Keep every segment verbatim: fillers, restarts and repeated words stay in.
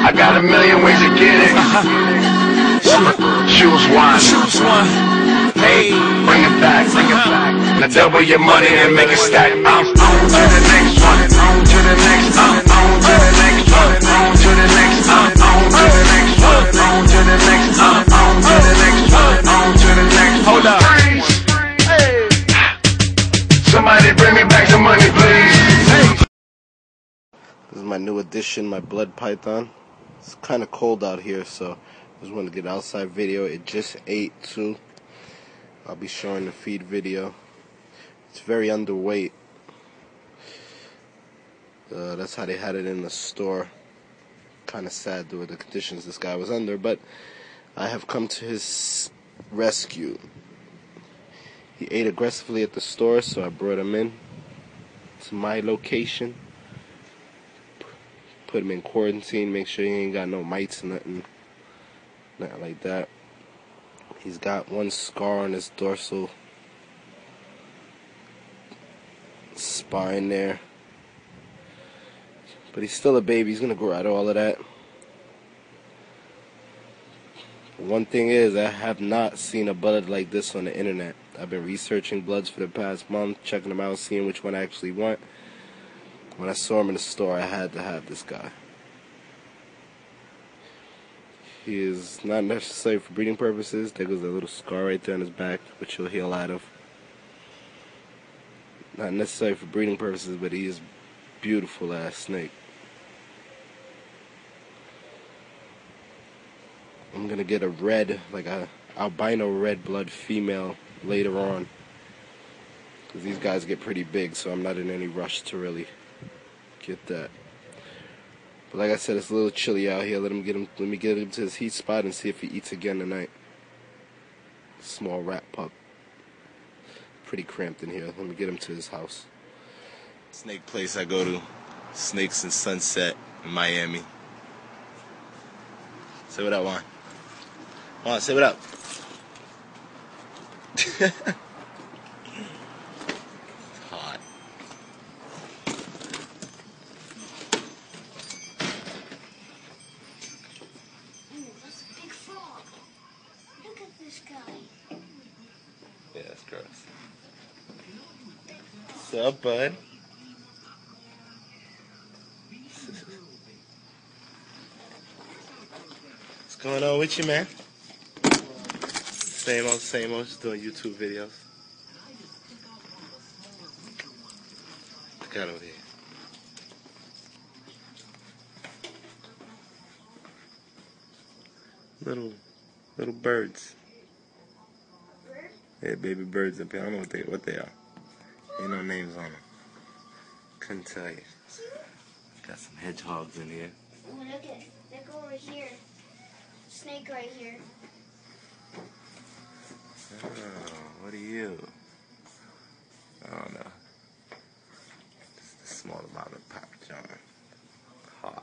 I got a million ways to get it. Choose one. Choose one. Hey, bring it back, bring it back. Now double your money and make it stack. I'm on to the next one. On to the next. I'm on to the next one. On to the next. I'm on to the next one. On to the next. I'm on to the next one. On to the next. Hold up. Hey. Somebody bring me back some money, please. Hey. This is my new addition, my blood python. It's kind of cold out here, so I just wanted to get an outside video. It just ate too. I'll be showing the feed video. It's very underweight. Uh, that's how they had it in the store. Kind of sad with the conditions this guy was under, but I have come to his rescue. He ate aggressively at the store, so I brought him in to my location. Put him in quarantine, make sure he ain't got no mites or nothing, nothing like that. He's got one scar on his dorsal spine there. But he's still a baby. He's going to grow out of all of that. One thing is, I have not seen a blood like this on the internet. I've been researching bloods for the past month, checking them out, seeing which one I actually want. When I saw him in the store, I had to have this guy. He is not necessary for breeding purposes. There goes a little scar right there on his back, which he'll heal out of. Not necessary for breeding purposes, but he is beautiful ass snake. I'm gonna get a red, like a albino red blood female later on, because these guys get pretty big, so I'm not in any rush to really get that. But like I said, it's a little chilly out here. Let him get him. Let me get him to his heat spot and see if he eats again tonight. Small rat pup. Pretty cramped in here. Let me get him to his house. Snake place I go to. Snakes and Sunset in Miami. Say what up, Juan. Juan, say what up. Hot. That's a big frog. Look at this guy. Yeah, that's gross. What's up, bud? What's going on with you, man? Same old, same old, just doing YouTube videos. Look out over here. Little, little birds. Yeah, baby birds up here. I don't know what they, what they are. Ain't no names on them. Couldn't tell you. Got some hedgehogs in here. Oh, look at, look over here. Snake right here. Oh, what are you? I don't know. Just a small amount of Papa John. Hot.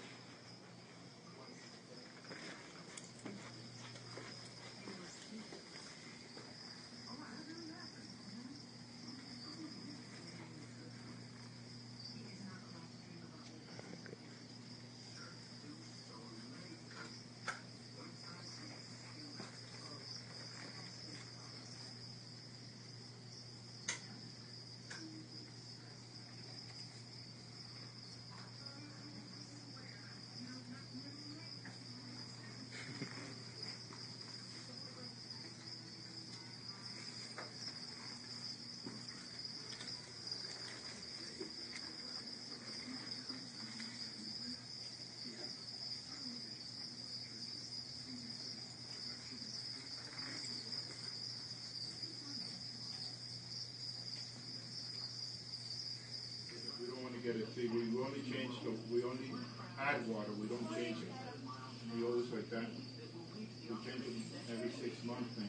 Get it. See, we only change the, we only add water, we don't change it. We always like that. We change it every six months thing.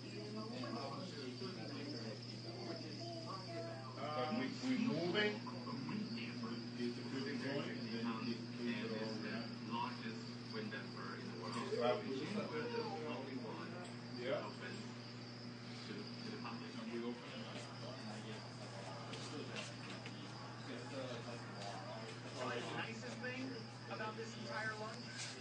Uh, we, we move it, keep the feeding going, and then keep, keep it all around. Yeah. And we open it. The nicest thing about this entire lunch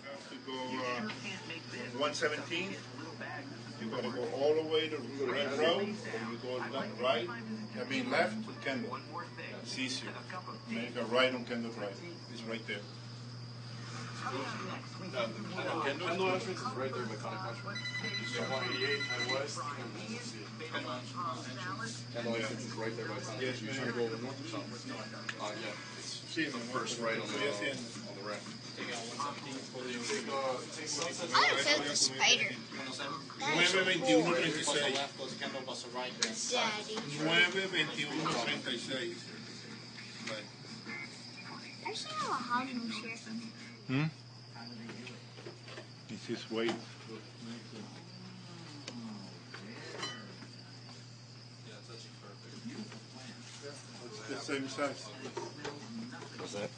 one seventeen. You gotta go all the way to the Red Road, or you go left, right, I mean left to Kendall. It's easier. Make a right on Kendall Drive. It's right there. Uh, Kendall, Kendall entrance is right there by Connie Country. So one eighty-eight head west, and then you'll see it. Kendall entrance is right there by Connie Country. You're trying to go over north or south? Uh, yeah. It's Sí, the first right on the, uh, on the left. Take out one seventeen. Take, uh, take Sunset. I don't feel the spider. nueve veintiuno treinta y seis. Daddy. nueve veintiuno treinta y seis. I actually have a hog moose here. Hmm? It's his weight. It's the same size. What's that?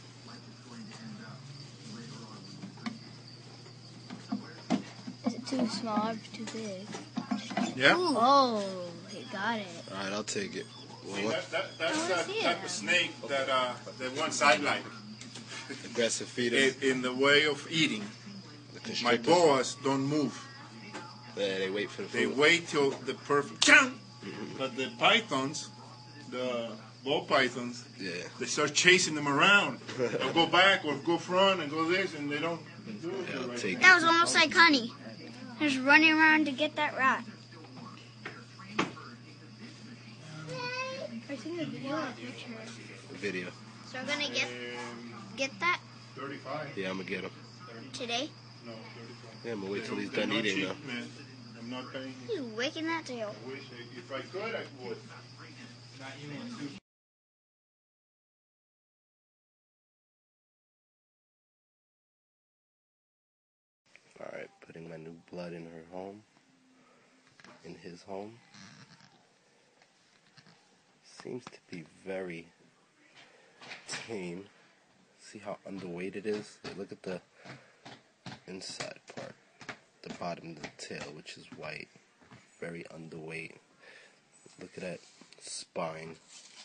Is it too small or too big? Yeah? Oh, he got it. All right, I'll take it. Well, See, what? that, that, that's I that wanna see type it. of snake that uh, that one sideline Aggressive feeder. in, in the way of eating. The My constrictors. boas don't move. Yeah, they wait for the They food. wait till the perfect chunk. But the pythons, the ball pythons, Yeah. they start chasing them around. They'll go back or go front and go this, and they don't do it. Yeah, I'll right. take it. That was almost like Honey. Just running around to get that rat. I think the video or a picture. Video. So we're gonna get Um, get that thirty-five. Yeah, I'm gonna get him. today. No, thirty-five. Yeah, I'm gonna wait till he's They're done not eating cheap, though. man. I'm not paying. He's waking that tail. I wish I, if I could, I would. All right, putting my new blood in her home. In his home. Seems to be very tame. See how underweight it is? Look at the inside part. The bottom of the tail, which is white. Very underweight. Look at that spine.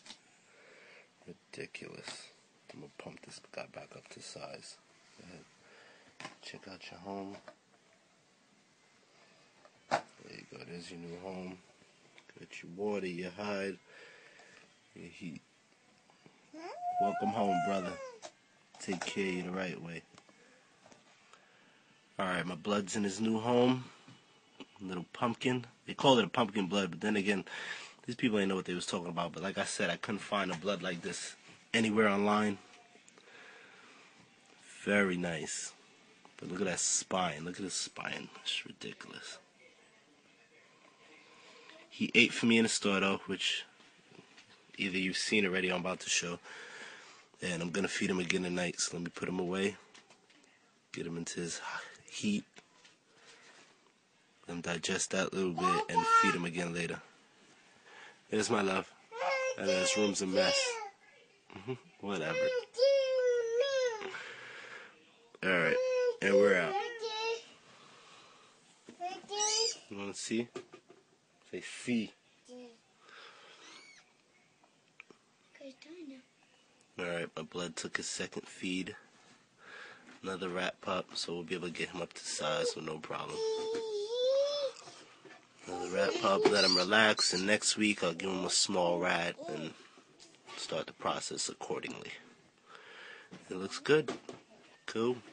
Ridiculous. I'm gonna pump this guy back up to size. Go ahead. Check out your home. There you go. There's your new home. Got your water, your hide, your heat. Welcome home, brother. Take care of you the right way. Alright, my blood's in his new home. Little pumpkin. They called it a pumpkin blood, but then again, these people ain't know what they was talking about. But like I said, I couldn't find a blood like this anywhere online. Very nice. But look at that spine. Look at his spine. It's ridiculous. He ate for me in the store though, which either you've seen already or I'm about to show. And I'm going to feed him again tonight, so let me put him away. Get him into his heat. Let him digest that a little bit and feed him again later. There's my love. And this room's a mess. Whatever. Alright, and we're out. You want to see? Say see. Alright, my blood took his second feed. Another rat pup, so we'll be able to get him up to size with no problem. Another rat pup, let him relax, and next week I'll give him a small rat and start the process accordingly. It looks good. Cool.